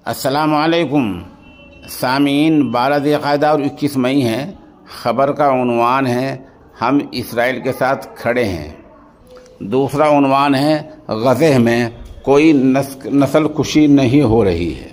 अस्सलाम वालेकुम सामीन। 12 ज़िलक़ादा और 21 मई हैं। ख़बर का उन्वान है हम इसराइल के साथ खड़े हैं। दूसरा उन्वान है गज़े में कोई नस्ल कुशी नहीं हो रही है।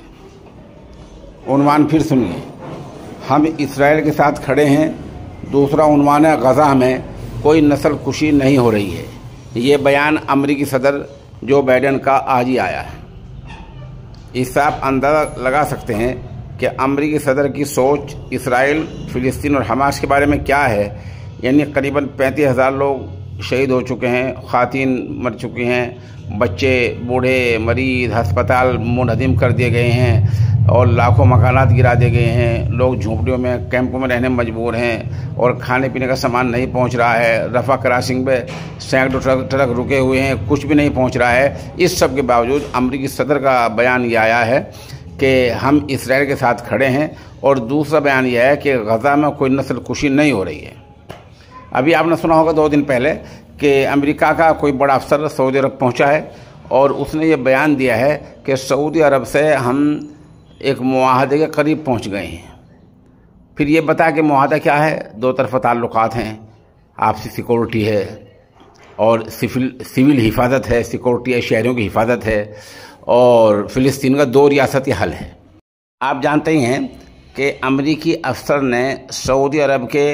उन्वान फिर सुनिए, हम इसराइल के साथ खड़े हैं। दूसरा उन्वान है गज़ा में कोई नस्ल कुशी नहीं हो रही है। ये बयान अमरीकी सदर जो बाइडेन का आज ही आया है। इससे आप अंदाज़ा लगा सकते हैं कि अमरीकी सदर की सोच इसराइल, फ़िलिस्तीन और हमास के बारे में क्या है। यानी करीबन 35,000 लोग शहीद हो चुके हैं, ख़वातीन मर चुकी हैं, बच्चे, बूढ़े, मरीज़, अस्पताल मुनहदिम कर दिए गए हैं और लाखों मकानात गिरा दिए गए हैं। लोग झोंपड़ियों में, कैंपों में रहने मजबूर हैं और खाने पीने का सामान नहीं पहुंच रहा है। रफ़ा क्रॉसिंग पे सैकड़ों ट्रक रुके हुए हैं, कुछ भी नहीं पहुंच रहा है। इस सब के बावजूद अमरीकी सदर का बयान ये आया है कि हम इसराइल के साथ खड़े हैं। और दूसरा बयान यह है कि गज़ा में कोई नस्ल कुशी नहीं हो रही है। अभी आपने सुना होगा 2 दिन पहले कि अमेरिका का कोई बड़ा अफसर सऊदी अरब पहुंचा है और उसने ये बयान दिया है कि सऊदी अरब से हम एक मुआहदे के करीब पहुंच गए हैं। फिर ये बता कि मुआहदा क्या है। 2 तरफ़ा ताल्लुकात हैं, आपसी सिक्योरिटी है और सिविल हिफाजत है, सिक्योरिटी है, शहरों की हिफाजत है और फ़िलिस्तीन का 2 रियासती हल है। आप जानते ही हैं कि अमरीकी अफसर ने सऊदी अरब के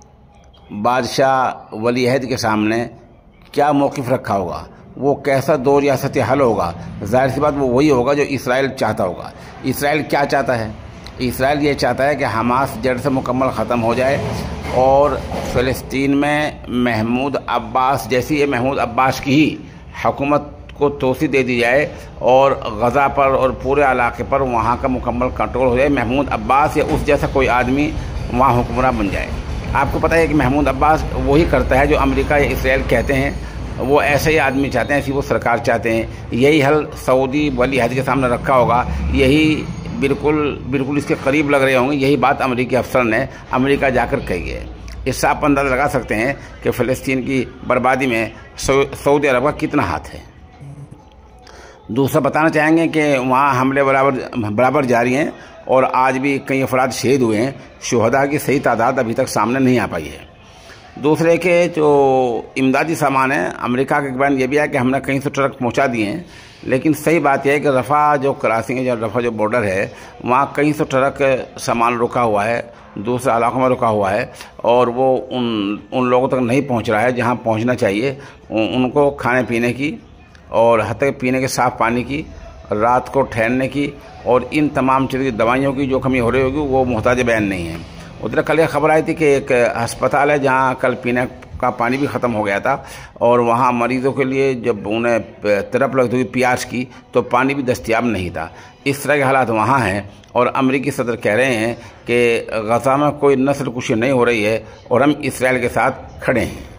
बादशाह वली अहद के सामने क्या मौक़िफ़ रखा होगा, वो कैसा 2 रियासती हल होगा। ज़ाहिर सी बात वो वही होगा जो इसराइल चाहता होगा। इसराइल क्या चाहता है? इसराइल ये चाहता है कि हमास जड़ से मुकम्मल ख़त्म हो जाए और फ़लस्तीन में महमूद अब्बास जैसी ये महमूद अब्बास की ही हुकूमत को तोसी दे दी जाए और गज़ा पर और पूरे इलाके पर वहाँ का मुकम्मल कंट्रोल हो जाए। महमूद अब्बास या उस जैसा कोई आदमी वहाँ हुक्मरान बन जाए। आपको पता है कि महमूद अब्बास वही करता है जो अमेरिका या इसराइल कहते हैं। वो ऐसे ही आदमी चाहते हैं, ऐसी वो सरकार चाहते हैं। यही हल सऊदी वली अहद के सामने रखा होगा। यही बिल्कुल इसके करीब लग रहे होंगे। यही बात अमेरिकी अफसर ने अमेरिका जाकर कही है। इससे आप अंदाज़ा लगा सकते हैं कि फ़लस्तीन की बर्बादी में सऊदी अरब का कितना हाथ है। दूसरा बताना चाहेंगे कि वहाँ हमले बराबर जारी हैं और आज भी कई अफराद शहीद हुए हैं। शुहदा की सही तादाद अभी तक सामने नहीं आ पाई है। दूसरे के जो इमदादी सामान है, अमेरिका का बयान ये भी है कि हमने कहीं से ट्रक पहुंचा दिए हैं। लेकिन सही बात यह है कि रफ़ा जो क्रॉसिंग है, रफ़ा जो बॉर्डर है, वहाँ कहीं से ट्रक सामान रुका हुआ है, दूसरे इलाकों में रुका हुआ है और वो उन लोगों तक नहीं पहुँच रहा है जहाँ पहुँचना चाहिए। उनको खाने पीने की और हत्ते पीने के साफ़ पानी की, रात को ठहरने की और इन तमाम चीज़ों की, दवाइयों की जो कमी हो रही होगी वो मोहताज बयान नहीं है। उधर कल ये खबर आई थी कि एक अस्पताल है जहाँ कल पीने का पानी भी ख़त्म हो गया था और वहाँ मरीज़ों के लिए जब उन्हें तड़प लगती हुई प्यास की तो पानी भी दस्तयाब नहीं था। इस तरह के हालात वहाँ हैं और अमरीकी सदर कह रहे हैं कि गज़ा में कोई नस्ल कुशी नहीं हो रही है और हम इसराइल के साथ खड़े हैं।